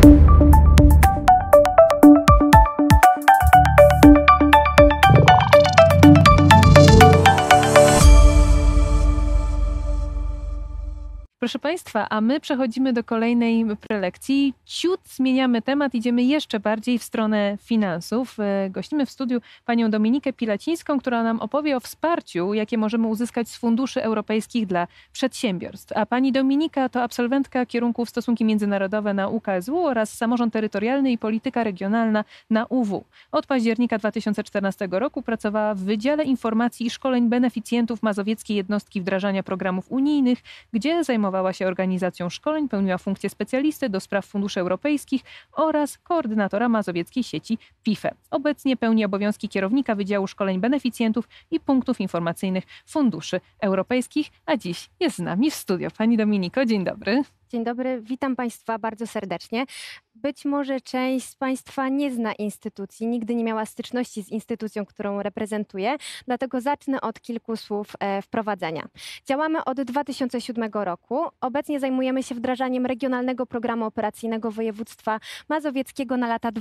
Proszę Państwa, a my przechodzimy do kolejnej prelekcji. Ciut zmieniamy temat, idziemy jeszcze bardziej w stronę finansów. Gościmy w studiu panią Dominikę Pilacińską, która nam opowie o wsparciu, jakie możemy uzyskać z funduszy europejskich dla przedsiębiorstw. A pani Dominika to absolwentka kierunków Stosunki Międzynarodowe na UKSW oraz Samorząd Terytorialny i Polityka Regionalna na UW. Od października 2014 roku pracowała w Wydziale Informacji i Szkoleń Beneficjentów Mazowieckiej Jednostki Wdrażania Programów Unijnych, gdzie zajmowała się organizacją szkoleń, pełniła funkcję specjalisty do spraw funduszy europejskich oraz koordynatora mazowieckiej sieci PIFE. Obecnie pełni obowiązki kierownika Wydziału Szkoleń Beneficjentów i Punktów Informacyjnych Funduszy Europejskich, a dziś jest z nami w studio. Pani Dominiko, dzień dobry. Dzień dobry, witam Państwa bardzo serdecznie. Być może część z Państwa nie zna instytucji, nigdy nie miała styczności z instytucją, którą reprezentuję, dlatego zacznę od kilku słów wprowadzenia. Działamy od 2007 roku. Obecnie zajmujemy się wdrażaniem Regionalnego Programu Operacyjnego Województwa Mazowieckiego na lata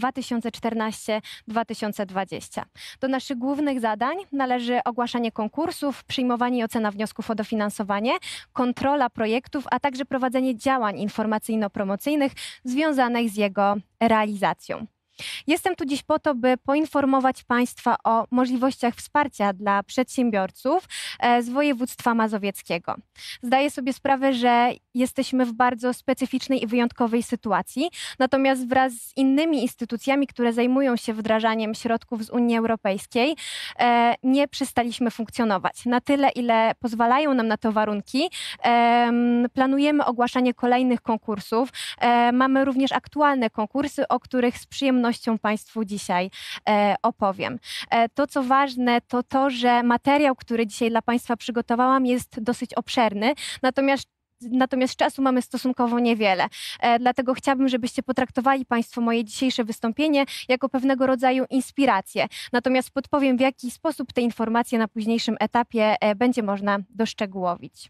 2014-2020. Do naszych głównych zadań należy ogłaszanie konkursów, przyjmowanie i ocena wniosków o dofinansowanie, kontrola projektów, a także prowadzenie działań informacyjno-promocyjnych związanych z jego realizacją. Jestem tu dziś po to, by poinformować Państwa o możliwościach wsparcia dla przedsiębiorców z województwa mazowieckiego. Zdaję sobie sprawę, że jesteśmy w bardzo specyficznej i wyjątkowej sytuacji, natomiast wraz z innymi instytucjami, które zajmują się wdrażaniem środków z Unii Europejskiej, nie przestaliśmy funkcjonować. Na tyle, ile pozwalają nam na to warunki, planujemy ogłaszanie kolejnych konkursów. Mamy również aktualne konkursy, o których z przyjemnością Państwu dzisiaj opowiem. To, co ważne, to to, że materiał, który dzisiaj dla Państwa przygotowałam, jest dosyć obszerny, natomiast czasu mamy stosunkowo niewiele. Dlatego chciałabym, żebyście potraktowali Państwo moje dzisiejsze wystąpienie jako pewnego rodzaju inspirację. Natomiast podpowiem, w jaki sposób te informacje na późniejszym etapie będzie można doszczegółowić.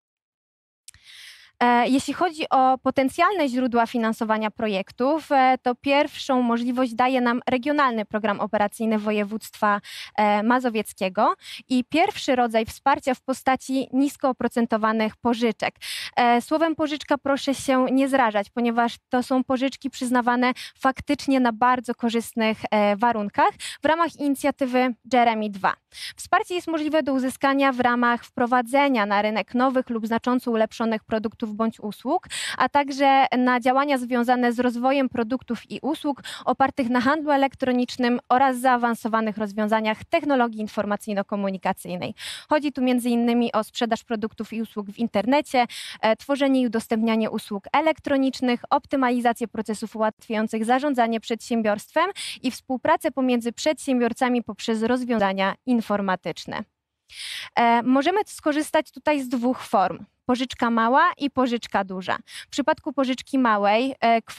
Jeśli chodzi o potencjalne źródła finansowania projektów, to pierwszą możliwość daje nam Regionalny Program Operacyjny Województwa Mazowieckiego i pierwszy rodzaj wsparcia w postaci nisko oprocentowanych pożyczek. Słowem pożyczka proszę się nie zrażać, ponieważ to są pożyczki przyznawane faktycznie na bardzo korzystnych warunkach w ramach inicjatywy Jeremy 2. Wsparcie jest możliwe do uzyskania w ramach wprowadzenia na rynek nowych lub znacząco ulepszonych produktów bądź usług, a także na działania związane z rozwojem produktów i usług opartych na handlu elektronicznym oraz zaawansowanych rozwiązaniach technologii informacyjno-komunikacyjnej. Chodzi tu m.in. o sprzedaż produktów i usług w internecie, tworzenie i udostępnianie usług elektronicznych, optymalizację procesów ułatwiających zarządzanie przedsiębiorstwem i współpracę pomiędzy przedsiębiorcami poprzez rozwiązania informatyczne. Możemy skorzystać tutaj z dwóch form. Pożyczka mała i pożyczka duża. W przypadku pożyczki małej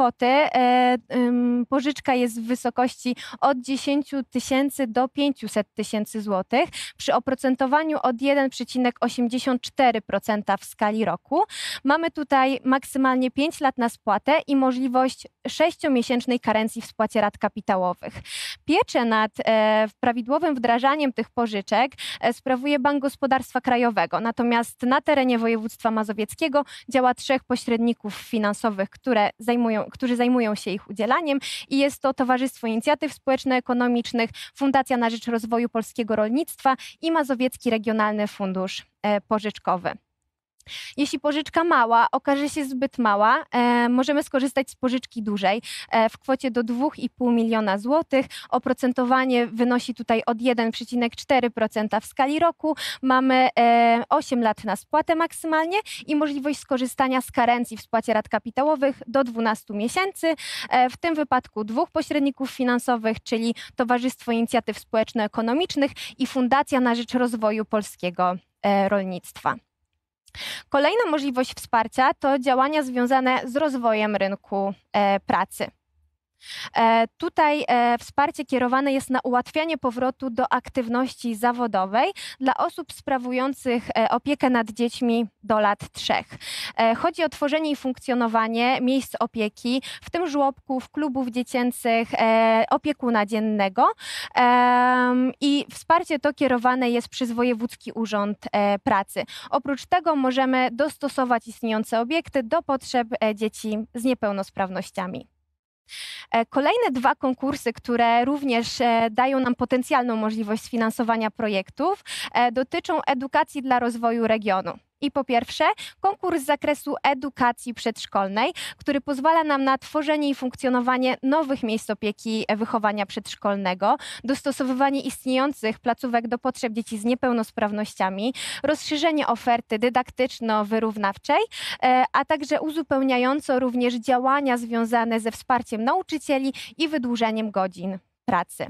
pożyczka jest w wysokości od 10 000 do 500 000 złotych przy oprocentowaniu od 1,84% w skali roku. Mamy tutaj maksymalnie 5 lat na spłatę i możliwość 6-miesięcznej karencji w spłacie rat kapitałowych. Pieczę nad prawidłowym wdrażaniem tych pożyczek sprawuje Bank Gospodarstwa Krajowego, natomiast na terenie województwa mazowieckiego działa 3 pośredników finansowych, którzy zajmują się ich udzielaniem i jest to Towarzystwo Inicjatyw Społeczno-Ekonomicznych, Fundacja na Rzecz Rozwoju Polskiego Rolnictwa i Mazowiecki Regionalny Fundusz Pożyczkowy. Jeśli pożyczka mała okaże się zbyt mała, możemy skorzystać z pożyczki dużej w kwocie do 2,5 miliona złotych. Oprocentowanie wynosi tutaj od 1,4% w skali roku. Mamy 8 lat na spłatę maksymalnie i możliwość skorzystania z karencji w spłacie rat kapitałowych do 12 miesięcy. W tym wypadku 2 pośredników finansowych, czyli Towarzystwo Inicjatyw Społeczno-Ekonomicznych i Fundacja na Rzecz Rozwoju Polskiego Rolnictwa. Kolejna możliwość wsparcia to działania związane z rozwojem rynku pracy. Tutaj wsparcie kierowane jest na ułatwianie powrotu do aktywności zawodowej dla osób sprawujących opiekę nad dziećmi do lat 3. Chodzi o tworzenie i funkcjonowanie miejsc opieki, w tym żłobków, klubów dziecięcych, opiekuna dziennego. I wsparcie to kierowane jest przez Wojewódzki Urząd Pracy. Oprócz tego możemy dostosować istniejące obiekty do potrzeb dzieci z niepełnosprawnościami. Kolejne 2 konkursy, które również dają nam potencjalną możliwość sfinansowania projektów, dotyczą edukacji dla rozwoju regionu. I po pierwsze, konkurs z zakresu edukacji przedszkolnej, który pozwala nam na tworzenie i funkcjonowanie nowych miejsc opieki wychowania przedszkolnego, dostosowywanie istniejących placówek do potrzeb dzieci z niepełnosprawnościami, rozszerzenie oferty dydaktyczno-wyrównawczej, a także uzupełniająco również działania związane ze wsparciem nauczycieli i wydłużeniem godzin pracy.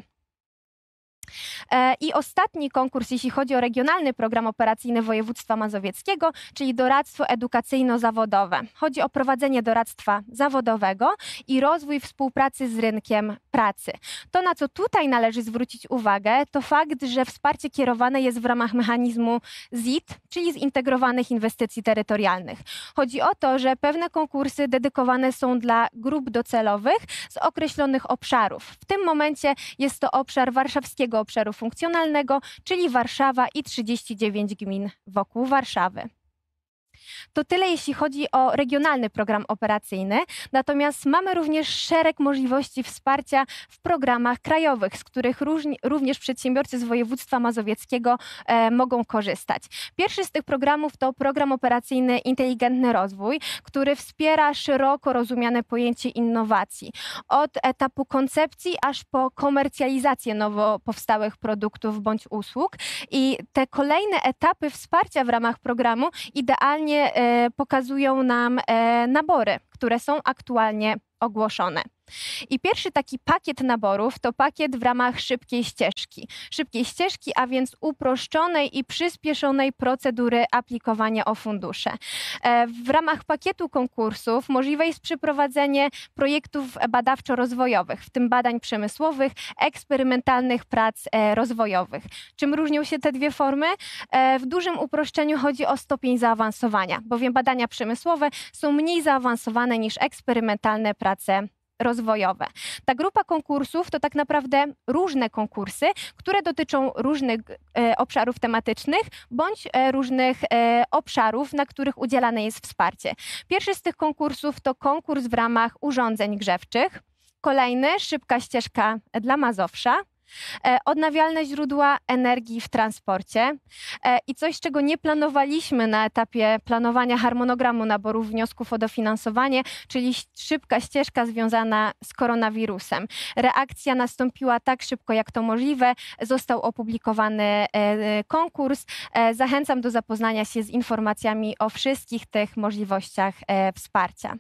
I ostatni konkurs, jeśli chodzi o regionalny program operacyjny województwa mazowieckiego, czyli doradztwo edukacyjno-zawodowe. Chodzi o prowadzenie doradztwa zawodowego i rozwój współpracy z rynkiem pracy. To, na co tutaj należy zwrócić uwagę, to fakt, że wsparcie kierowane jest w ramach mechanizmu ZIT, czyli Zintegrowanych Inwestycji Terytorialnych. Chodzi o to, że pewne konkursy dedykowane są dla grup docelowych z określonych obszarów. W tym momencie jest to obszar warszawskiego obszaru funkcjonalnego, czyli Warszawa i 39 gmin wokół Warszawy. To tyle, jeśli chodzi o regionalny program operacyjny, natomiast mamy również szereg możliwości wsparcia w programach krajowych, z których również przedsiębiorcy z województwa mazowieckiego mogą korzystać. Pierwszy z tych programów to program operacyjny Inteligentny Rozwój, który wspiera szeroko rozumiane pojęcie innowacji. Od etapu koncepcji aż po komercjalizację nowo powstałych produktów bądź usług. I te kolejne etapy wsparcia w ramach programu idealnie pokazują nam nabory, które są aktualnie ogłoszone. I pierwszy taki pakiet naborów to pakiet w ramach szybkiej ścieżki. Szybkiej ścieżki, a więc uproszczonej i przyspieszonej procedury aplikowania o fundusze. W ramach pakietu konkursów możliwe jest przeprowadzenie projektów badawczo-rozwojowych, w tym badań przemysłowych, eksperymentalnych prac rozwojowych. Czym różnią się te 2 formy? W dużym uproszczeniu chodzi o stopień zaawansowania, bowiem badania przemysłowe są mniej zaawansowane niż eksperymentalne prace rozwojowe. Ta grupa konkursów to tak naprawdę różne konkursy, które dotyczą różnych obszarów tematycznych bądź różnych obszarów, na których udzielane jest wsparcie. Pierwszy z tych konkursów to konkurs w ramach urządzeń grzewczych. Kolejny, szybka ścieżka dla Mazowsza. Odnawialne źródła energii w transporcie i coś, czego nie planowaliśmy na etapie planowania harmonogramu naboru wniosków o dofinansowanie, czyli szybka ścieżka związana z koronawirusem. Reakcja nastąpiła tak szybko, jak to możliwe. Został opublikowany konkurs. Zachęcam do zapoznania się z informacjami o wszystkich tych możliwościach wsparcia.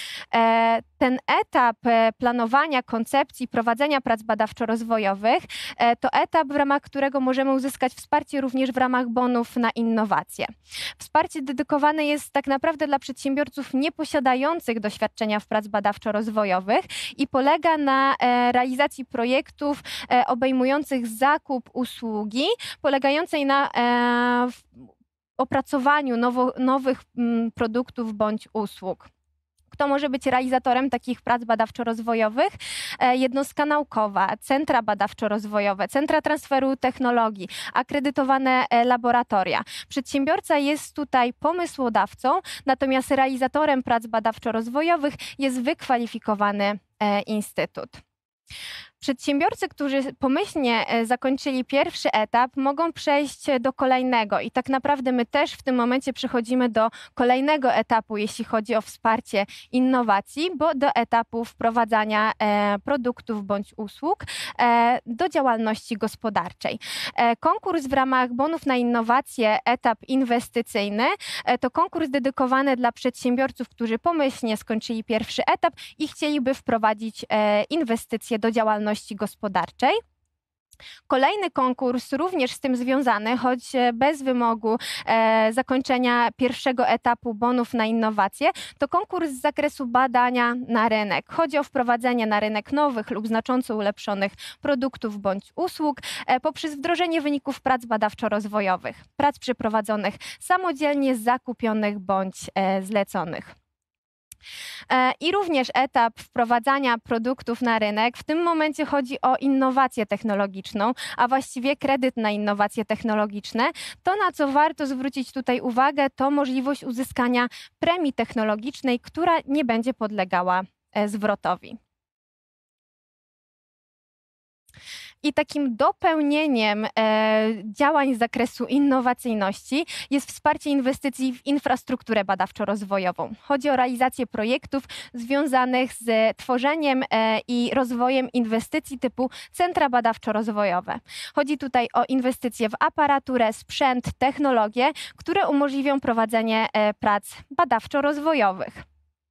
Ten etap planowania, koncepcji, prowadzenia prac badawczo-rozwojowych to etap, w ramach którego możemy uzyskać wsparcie również w ramach bonów na innowacje. Wsparcie dedykowane jest tak naprawdę dla przedsiębiorców nieposiadających doświadczenia w prac badawczo-rozwojowych i polega na realizacji projektów obejmujących zakup usługi, polegającej na opracowaniu nowych produktów bądź usług. Kto może być realizatorem takich prac badawczo-rozwojowych? Jednostka naukowa, centra badawczo-rozwojowe, centra transferu technologii, akredytowane laboratoria. Przedsiębiorca jest tutaj pomysłodawcą, natomiast realizatorem prac badawczo-rozwojowych jest wykwalifikowany instytut. Przedsiębiorcy, którzy pomyślnie zakończyli pierwszy etap, mogą przejść do kolejnego i tak naprawdę my też w tym momencie przechodzimy do kolejnego etapu, jeśli chodzi o wsparcie innowacji, bo do etapu wprowadzania produktów bądź usług do działalności gospodarczej. Konkurs w ramach bonów na innowacje, etap inwestycyjny, to konkurs dedykowany dla przedsiębiorców, którzy pomyślnie skończyli pierwszy etap i chcieliby wprowadzić inwestycje do działalności gospodarczej. Kolejny konkurs, również z tym związany, choć bez wymogu zakończenia pierwszego etapu bonów na innowacje, to konkurs z zakresu badania na rynek. Chodzi o wprowadzenie na rynek nowych lub znacząco ulepszonych produktów bądź usług poprzez wdrożenie wyników prac badawczo-rozwojowych, prac przeprowadzonych samodzielnie, zakupionych bądź zleconych. I również etap wprowadzania produktów na rynek. W tym momencie chodzi o innowację technologiczną, a właściwie kredyt na innowacje technologiczne. To, na co warto zwrócić tutaj uwagę, to możliwość uzyskania premii technologicznej, która nie będzie podlegała zwrotowi. I takim dopełnieniem działań z zakresu innowacyjności jest wsparcie inwestycji w infrastrukturę badawczo-rozwojową. Chodzi o realizację projektów związanych z tworzeniem i rozwojem inwestycji typu centra badawczo-rozwojowe. Chodzi tutaj o inwestycje w aparaturę, sprzęt, technologie, które umożliwią prowadzenie prac badawczo-rozwojowych.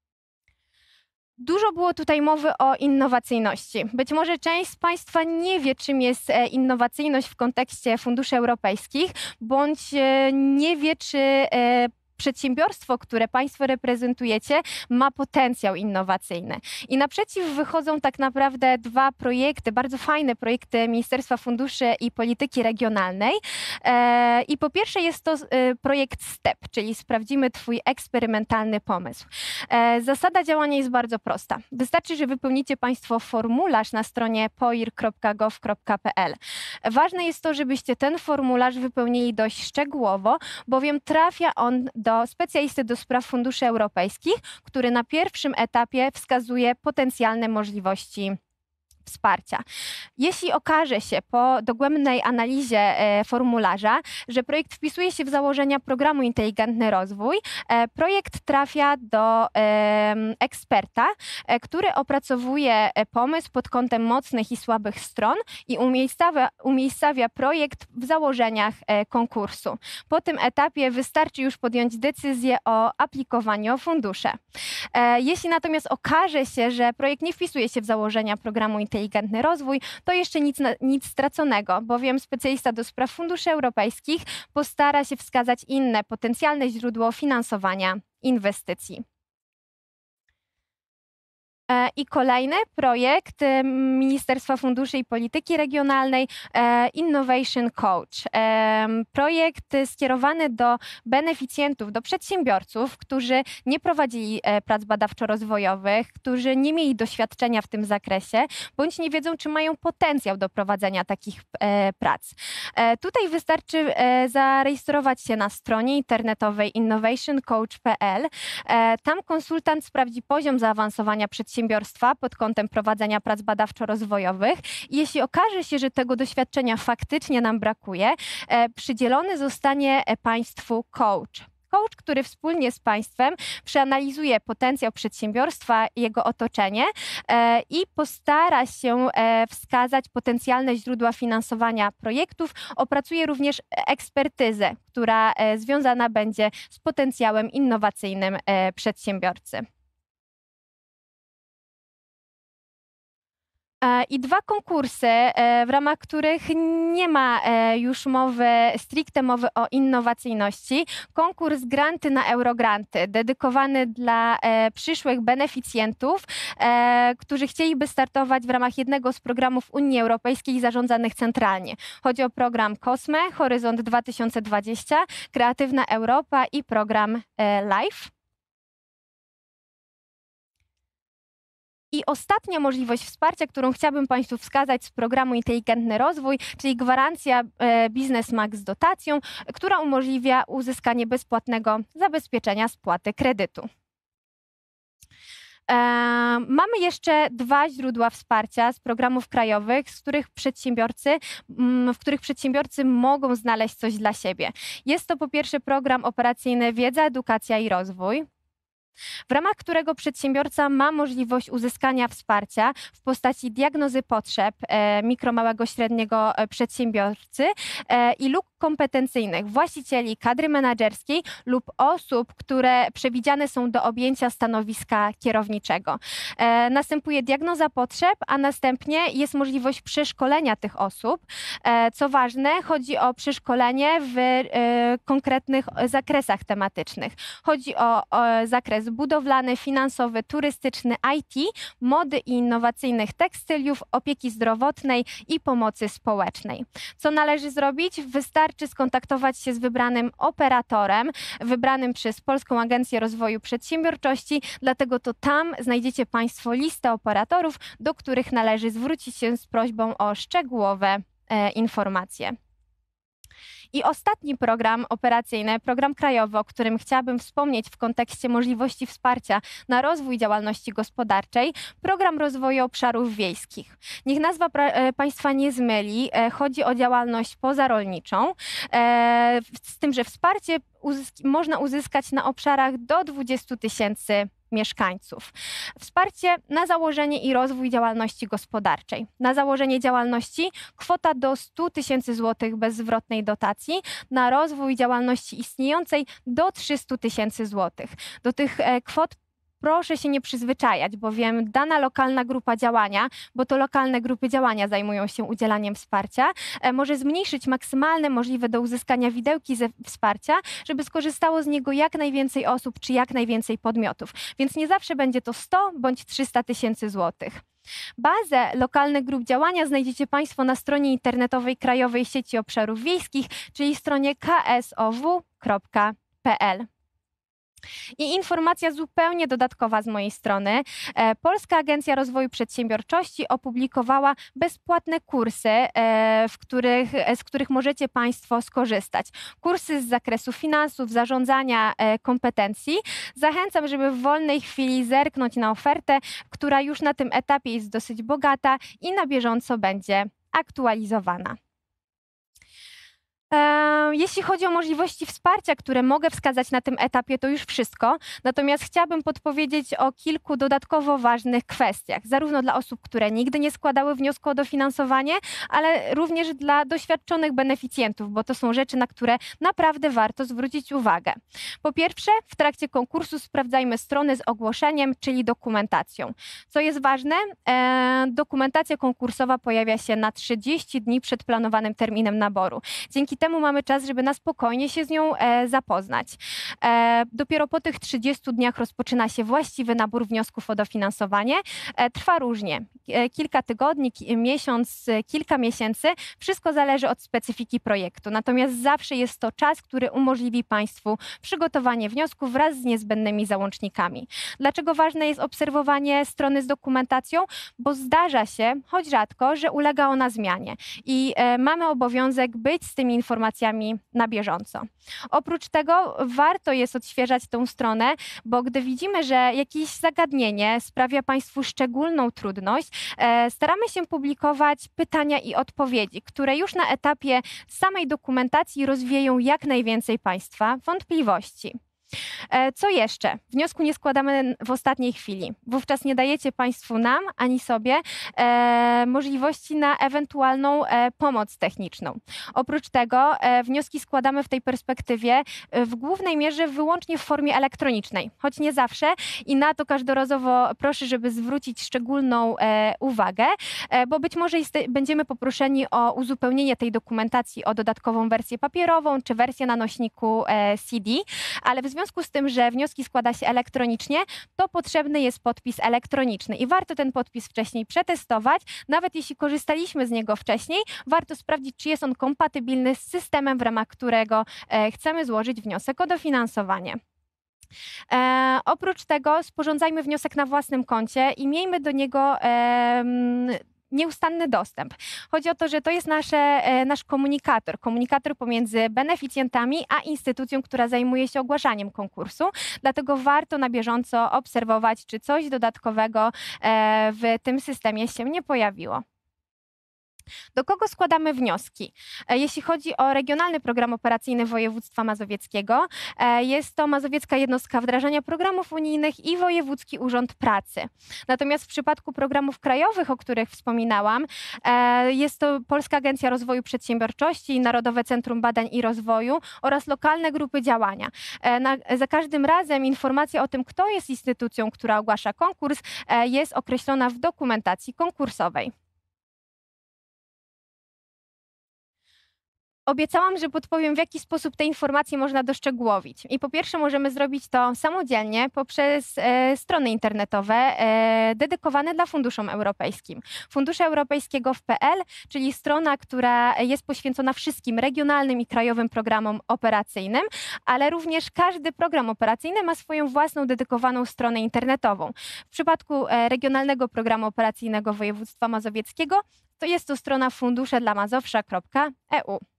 Dużo było tutaj mowy o innowacyjności. Być może część z Państwa nie wie, czym jest innowacyjność w kontekście funduszy europejskich, bądź nie wie, czy przedsiębiorstwo, które Państwo reprezentujecie, ma potencjał innowacyjny. I naprzeciw wychodzą tak naprawdę dwa projekty, bardzo fajne projekty Ministerstwa Funduszy i Polityki Regionalnej. I po pierwsze jest to projekt STEP, czyli Sprawdzimy Twój eksperymentalny pomysł. Zasada działania jest bardzo prosta. Wystarczy, że wypełnicie Państwo formularz na stronie poir.gov.pl. Ważne jest to, żebyście ten formularz wypełnili dość szczegółowo, bowiem trafia on do specjalisty do spraw funduszy europejskich, który na pierwszym etapie wskazuje potencjalne możliwości wsparcia. Jeśli okaże się po dogłębnej analizie formularza, że projekt wpisuje się w założenia programu Inteligentny Rozwój, projekt trafia do eksperta, który opracowuje pomysł pod kątem mocnych i słabych stron i umiejscawia projekt w założeniach konkursu. Po tym etapie wystarczy już podjąć decyzję o aplikowaniu o fundusze. Jeśli natomiast okaże się, że projekt nie wpisuje się w założenia programu Inteligentny Rozwój, to jeszcze nic straconego, bowiem specjalista do spraw funduszy europejskich postara się wskazać inne potencjalne źródło finansowania inwestycji. I kolejny projekt Ministerstwa Funduszy i Polityki Regionalnej Innovation Coach. Projekt skierowany do beneficjentów, do przedsiębiorców, którzy nie prowadzili prac badawczo-rozwojowych, którzy nie mieli doświadczenia w tym zakresie, bądź nie wiedzą, czy mają potencjał do prowadzenia takich prac. Tutaj wystarczy zarejestrować się na stronie internetowej innovationcoach.pl. Tam konsultant sprawdzi poziom zaawansowania przedsiębiorstwa pod kątem prowadzenia prac badawczo-rozwojowych. I jeśli okaże się, że tego doświadczenia faktycznie nam brakuje, przydzielony zostanie Państwu coach. Coach, który wspólnie z Państwem przeanalizuje potencjał przedsiębiorstwa i jego otoczenie i postara się wskazać potencjalne źródła finansowania projektów. Opracuje również ekspertyzę, która związana będzie z potencjałem innowacyjnym przedsiębiorcy. I dwa konkursy, w ramach których nie ma już stricte mowy o innowacyjności. Konkurs Granty na Eurogranty, dedykowany dla przyszłych beneficjentów, którzy chcieliby startować w ramach jednego z programów Unii Europejskiej zarządzanych centralnie. Chodzi o program COSME, Horyzont 2020, Kreatywna Europa i program LIFE. I ostatnia możliwość wsparcia, którą chciałabym Państwu wskazać z programu Inteligentny Rozwój, czyli gwarancja Biznes Max z dotacją, która umożliwia uzyskanie bezpłatnego zabezpieczenia spłaty kredytu. Mamy jeszcze dwa źródła wsparcia z programów krajowych, w których przedsiębiorcy mogą znaleźć coś dla siebie. Jest to po pierwsze program operacyjny Wiedza, Edukacja i Rozwój, w ramach którego przedsiębiorca ma możliwość uzyskania wsparcia w postaci diagnozy potrzeb mikro, małego, średniego przedsiębiorcy i luk kompetencyjnych właścicieli kadry menedżerskiej lub osób, które przewidziane są do objęcia stanowiska kierowniczego. Następuje diagnoza potrzeb, a następnie jest możliwość przeszkolenia tych osób. Co ważne, chodzi o przeszkolenie w konkretnych zakresach tematycznych. Chodzi o zakres budowlany, finansowy, turystyczny, IT, mody i innowacyjnych tekstyliów, opieki zdrowotnej i pomocy społecznej. Co należy zrobić? Wystarczy skontaktować się z wybranym operatorem, wybranym przez Polską Agencję Rozwoju Przedsiębiorczości, dlatego to tam znajdziecie Państwo listę operatorów, do których należy zwrócić się z prośbą o szczegółowe informacje. I ostatni program operacyjny, program krajowy, o którym chciałabym wspomnieć w kontekście możliwości wsparcia na rozwój działalności gospodarczej, program rozwoju obszarów wiejskich. Niech nazwa Państwa nie zmyli, chodzi o działalność pozarolniczą, z tym, że wsparcie można uzyskać na obszarach do 20 000 mieszkańców. Wsparcie na założenie i rozwój działalności gospodarczej. Na założenie działalności kwota do 100 000 złotych bezzwrotnej dotacji, na rozwój działalności istniejącej do 300 000 złotych. Do tych kwot proszę się nie przyzwyczajać, bowiem dana lokalna grupa działania, bo to lokalne grupy działania zajmują się udzielaniem wsparcia, może zmniejszyć maksymalne możliwe do uzyskania widełki ze wsparcia, żeby skorzystało z niego jak najwięcej osób czy jak najwięcej podmiotów. Więc nie zawsze będzie to 100 bądź 300 000 złotych. Bazę lokalnych grup działania znajdziecie Państwo na stronie internetowej Krajowej Sieci Obszarów Wiejskich, czyli stronie ksow.pl. I informacja zupełnie dodatkowa z mojej strony. Polska Agencja Rozwoju Przedsiębiorczości opublikowała bezpłatne kursy, z których możecie Państwo skorzystać. Kursy z zakresu finansów, zarządzania, kompetencji. Zachęcam, żeby w wolnej chwili zerknąć na ofertę, która już na tym etapie jest dosyć bogata i na bieżąco będzie aktualizowana. Jeśli chodzi o możliwości wsparcia, które mogę wskazać na tym etapie, to już wszystko. Natomiast chciałabym podpowiedzieć o kilku dodatkowo ważnych kwestiach, zarówno dla osób, które nigdy nie składały wniosku o dofinansowanie, ale również dla doświadczonych beneficjentów, bo to są rzeczy, na które naprawdę warto zwrócić uwagę. Po pierwsze, w trakcie konkursu sprawdzajmy strony z ogłoszeniem, czyli dokumentacją. Co jest ważne, dokumentacja konkursowa pojawia się na 30 dni przed planowanym terminem naboru. Dzięki temu mamy czas, żeby na spokojnie się z nią zapoznać. Dopiero po tych 30 dniach rozpoczyna się właściwy nabór wniosków o dofinansowanie. Trwa różnie. Kilka tygodni, miesiąc, kilka miesięcy. Wszystko zależy od specyfiki projektu. Natomiast zawsze jest to czas, który umożliwi Państwu przygotowanie wniosków wraz z niezbędnymi załącznikami. Dlaczego ważne jest obserwowanie strony z dokumentacją? Bo zdarza się, choć rzadko, że ulega ona zmianie i mamy obowiązek być z tymi informacjami na bieżąco. Oprócz tego warto jest odświeżać tą stronę, bo gdy widzimy, że jakieś zagadnienie sprawia Państwu szczególną trudność, staramy się publikować pytania i odpowiedzi, które już na etapie samej dokumentacji rozwieją jak najwięcej Państwa wątpliwości. Co jeszcze? Wniosku nie składamy w ostatniej chwili. Wówczas nie dajecie Państwu nam, ani sobie możliwości na ewentualną pomoc techniczną. Oprócz tego wnioski składamy w tej perspektywie w głównej mierze wyłącznie w formie elektronicznej, choć nie zawsze i na to każdorazowo proszę, żeby zwrócić szczególną uwagę, bo być może będziemy poproszeni o uzupełnienie tej dokumentacji o dodatkową wersję papierową czy wersję na nośniku CD, ale w związku z tym, że wnioski składa się elektronicznie, to potrzebny jest podpis elektroniczny i warto ten podpis wcześniej przetestować. Nawet jeśli korzystaliśmy z niego wcześniej, warto sprawdzić, czy jest on kompatybilny z systemem, w ramach którego chcemy złożyć wniosek o dofinansowanie. Oprócz tego sporządzajmy wniosek na własnym koncie i miejmy do niego nieustanny dostęp. Chodzi o to, że to jest nasz komunikator pomiędzy beneficjentami a instytucją, która zajmuje się ogłaszaniem konkursu. Dlatego warto na bieżąco obserwować, czy coś dodatkowego w tym systemie się nie pojawiło. Do kogo składamy wnioski? Jeśli chodzi o Regionalny Program Operacyjny Województwa Mazowieckiego, jest to Mazowiecka Jednostka Wdrażania Programów Unijnych i Wojewódzki Urząd Pracy. Natomiast w przypadku programów krajowych, o których wspominałam, jest to Polska Agencja Rozwoju Przedsiębiorczości, Narodowe Centrum Badań i Rozwoju oraz lokalne grupy działania. Za każdym razem informacja o tym, kto jest instytucją, która ogłasza konkurs, jest określona w dokumentacji konkursowej. Obiecałam, że podpowiem, w jaki sposób te informacje można doszczegółowić. I po pierwsze możemy zrobić to samodzielnie poprzez strony internetowe dedykowane dla funduszom europejskim. Fundusze europejskiego.pl, czyli strona, która jest poświęcona wszystkim regionalnym i krajowym programom operacyjnym, ale również każdy program operacyjny ma swoją własną dedykowaną stronę internetową. W przypadku Regionalnego Programu Operacyjnego Województwa Mazowieckiego to jest to strona funduszedlamazowsza.eu.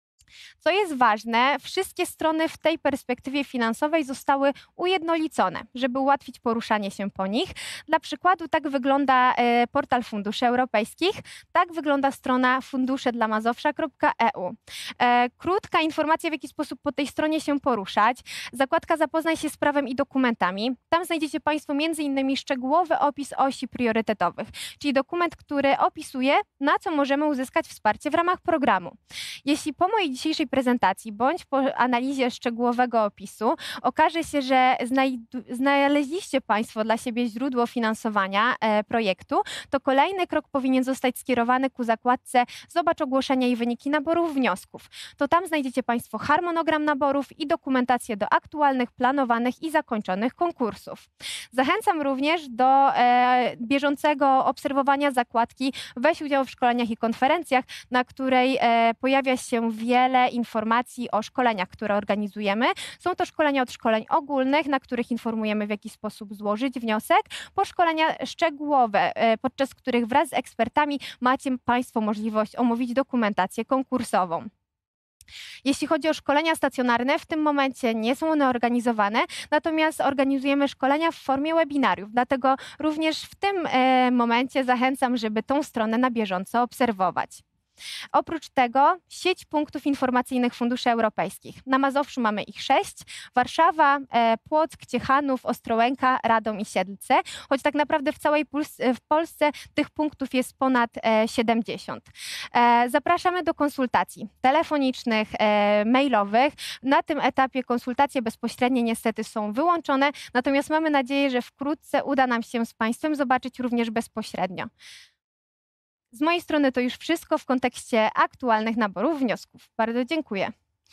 Co jest ważne, wszystkie strony w tej perspektywie finansowej zostały ujednolicone, żeby ułatwić poruszanie się po nich. Dla przykładu tak wygląda portal funduszy europejskich, tak wygląda strona funduszedlamazowsza.eu. Krótka informacja, w jaki sposób po tej stronie się poruszać. Zakładka Zapoznaj się z prawem i dokumentami. Tam znajdziecie Państwo m.in. szczegółowy opis osi priorytetowych, czyli dokument, który opisuje, na co możemy uzyskać wsparcie w ramach programu. Jeśli po mojej dzisiejszej prezentacji bądź po analizie szczegółowego opisu okaże się, że znaleźliście Państwo dla siebie źródło finansowania projektu, to kolejny krok powinien zostać skierowany ku zakładce Zobacz ogłoszenia i wyniki naborów wniosków. To tam znajdziecie Państwo harmonogram naborów i dokumentację do aktualnych, planowanych i zakończonych konkursów. Zachęcam również do bieżącego obserwowania zakładki Weź udział w szkoleniach i konferencjach, na której pojawia się wiele informacji o szkoleniach, które organizujemy. Są to szkolenia od szkoleń ogólnych, na których informujemy, w jaki sposób złożyć wniosek, po szkolenia szczegółowe, podczas których wraz z ekspertami macie Państwo możliwość omówić dokumentację konkursową. Jeśli chodzi o szkolenia stacjonarne, w tym momencie nie są one organizowane, natomiast organizujemy szkolenia w formie webinariów, dlatego również w tym momencie zachęcam, żeby tą stronę na bieżąco obserwować. Oprócz tego sieć punktów informacyjnych funduszy europejskich. Na Mazowszu mamy ich 6, Warszawa, Płock, Ciechanów, Ostrołęka, Radom i Siedlce, choć tak naprawdę w całej Polsce tych punktów jest ponad 70. Zapraszamy do konsultacji telefonicznych, mailowych. Na tym etapie konsultacje bezpośrednie niestety są wyłączone, natomiast mamy nadzieję, że wkrótce uda nam się z Państwem zobaczyć również bezpośrednio. Z mojej strony to już wszystko w kontekście aktualnych naborów wniosków. Bardzo dziękuję.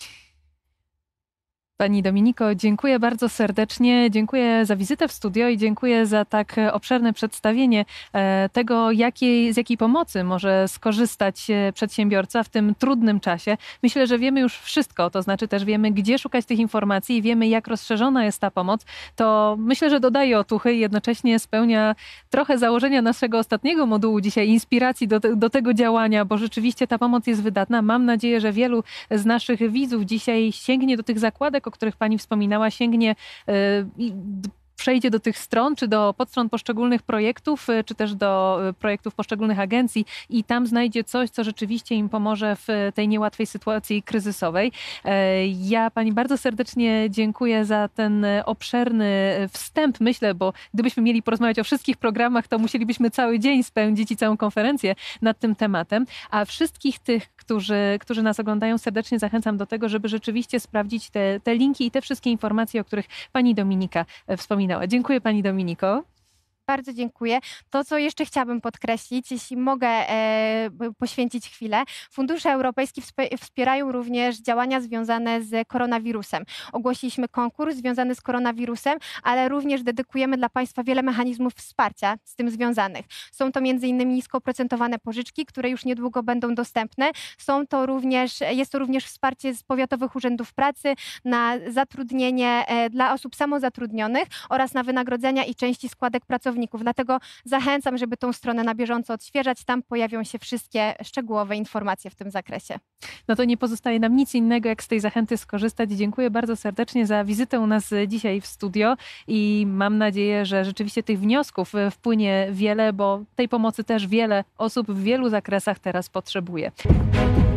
Pani Dominiko, dziękuję bardzo serdecznie. Dziękuję za wizytę w studio i dziękuję za tak obszerne przedstawienie tego, z jakiej pomocy może skorzystać przedsiębiorca w tym trudnym czasie. Myślę, że wiemy już wszystko, to znaczy też wiemy, gdzie szukać tych informacji i wiemy, jak rozszerzona jest ta pomoc. To myślę, że dodaje otuchy i jednocześnie spełnia trochę założenia naszego ostatniego modułu dzisiaj, inspiracji do tego działania, bo rzeczywiście ta pomoc jest wydatna. Mam nadzieję, że wielu z naszych widzów dzisiaj sięgnie do tych zakładek, o których Pani wspominała, sięgnie i przejdzie do tych stron, czy do podstron poszczególnych projektów, czy też do projektów poszczególnych agencji i tam znajdzie coś, co rzeczywiście im pomoże w tej niełatwej sytuacji kryzysowej. Ja Pani bardzo serdecznie dziękuję za ten obszerny wstęp, myślę, bo gdybyśmy mieli porozmawiać o wszystkich programach, to musielibyśmy cały dzień spędzić i całą konferencję nad tym tematem, a wszystkich tych, którzy nas oglądają, serdecznie zachęcam do tego, żeby rzeczywiście sprawdzić te linki i te wszystkie informacje, o których Pani Dominika wspominała. Dziękuję Pani Dominiko. Bardzo dziękuję. To, co jeszcze chciałabym podkreślić, jeśli mogę poświęcić chwilę, fundusze europejskie wspierają również działania związane z koronawirusem. Ogłosiliśmy konkurs związany z koronawirusem, ale również dedykujemy dla Państwa wiele mechanizmów wsparcia z tym związanych. Są to m.in. nisko oprocentowane pożyczki, które już niedługo będą dostępne. Jest to również wsparcie z powiatowych urzędów pracy na zatrudnienie dla osób samozatrudnionych oraz na wynagrodzenia i części składek pracowniczych użytkowników. Dlatego zachęcam, żeby tą stronę na bieżąco odświeżać. Tam pojawią się wszystkie szczegółowe informacje w tym zakresie. No to nie pozostaje nam nic innego, jak z tej zachęty skorzystać. Dziękuję bardzo serdecznie za wizytę u nas dzisiaj w studio i mam nadzieję, że rzeczywiście tych wniosków wpłynie wiele, bo tej pomocy też wiele osób w wielu zakresach teraz potrzebuje.